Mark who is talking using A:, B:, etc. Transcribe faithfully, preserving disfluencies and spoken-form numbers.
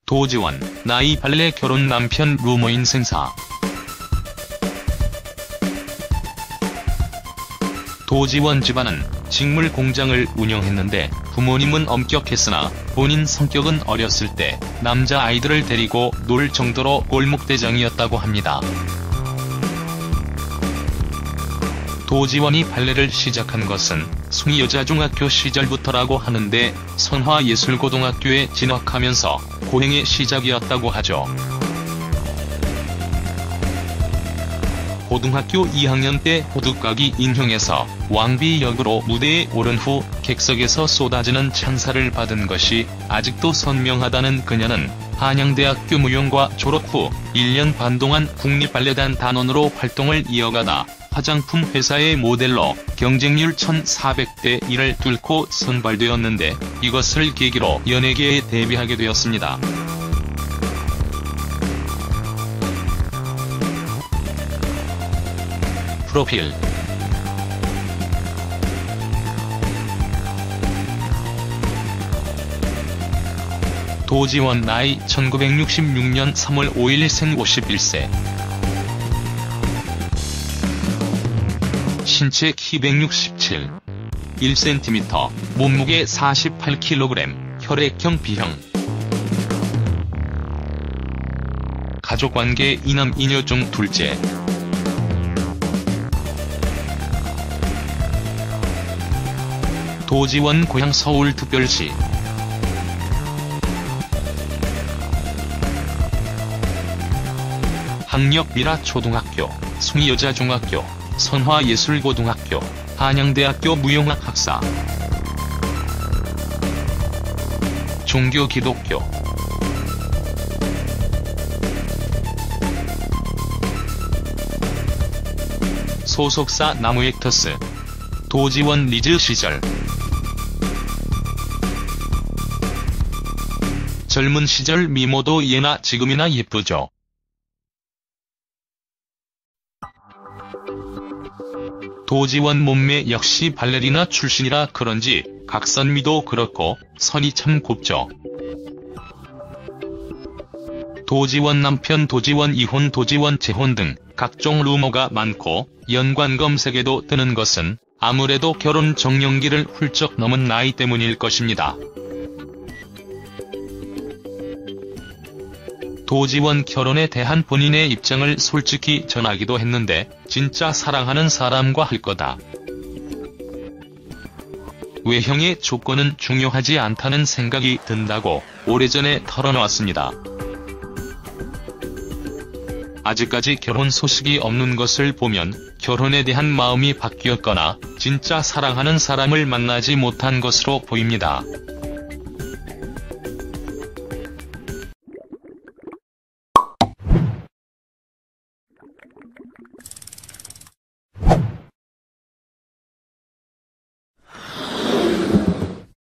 A: 도지원, 나이 발레 결혼 남편 루머인 생사. 도지원 집안은 직물 공장을 운영했는데 부모님은 엄격했으나 본인 성격은 어렸을 때 남자 아이들을 데리고 놀 정도로 골목대장이었다고 합니다. 도지원이 발레를 시작한 것은 숭이여자중학교 시절부터라고 하는데 선화예술고등학교에 진학하면서 고행의 시작이었다고 하죠. 고등학교 이 학년 때 호두까기 인형에서 왕비 역으로 무대에 오른 후 객석에서 쏟아지는 찬사를 받은 것이 아직도 선명하다는 그녀는 한양대학교 무용과 졸업 후 일 년 반 동안 국립발레단 단원으로 활동을 이어가다 화장품 회사의 모델로 경쟁률 천사백 대 일을 뚫고 선발되었는데 이것을 계기로 연예계에 데뷔하게 되었습니다. 프로필. 도지원 나이 천구백육십육 년 삼월 오일 생 오십일 세. 신체 키 백육십칠, 일 센티미터, 몸무게 사십팔 킬로그램, 혈액형 B형. 가족관계 이남 이녀 중 둘째. 도지원 고향 서울특별시. 학력 미라초등학교, 숭이여자중학교, 선화예술고등학교, 한양대학교 무용학 학사. 종교 기독교. 소속사 나무액터스. 도지원 리즈 시절. 젊은 시절 미모도 예나 지금이나 예쁘죠. 도지원 몸매 역시 발레리나 출신이라 그런지 각선미도 그렇고 선이 참 곱죠. 도지원 남편 도지원 이혼 도지원 재혼 등 각종 루머가 많고 연관 검색에도 뜨는 것은 아무래도 결혼 정년기를 훌쩍 넘은 나이 때문일 것입니다. 도지원 결혼에 대한 본인의 입장을 솔직히 전하기도 했는데 진짜 사랑하는 사람과 할 거다. 외형의 조건은 중요하지 않다는 생각이 든다고 오래전에 털어놓았습니다. 아직까지 결혼 소식이 없는 것을 보면 결혼에 대한 마음이 바뀌었거나 진짜 사랑하는 사람을 만나지 못한 것으로 보입니다.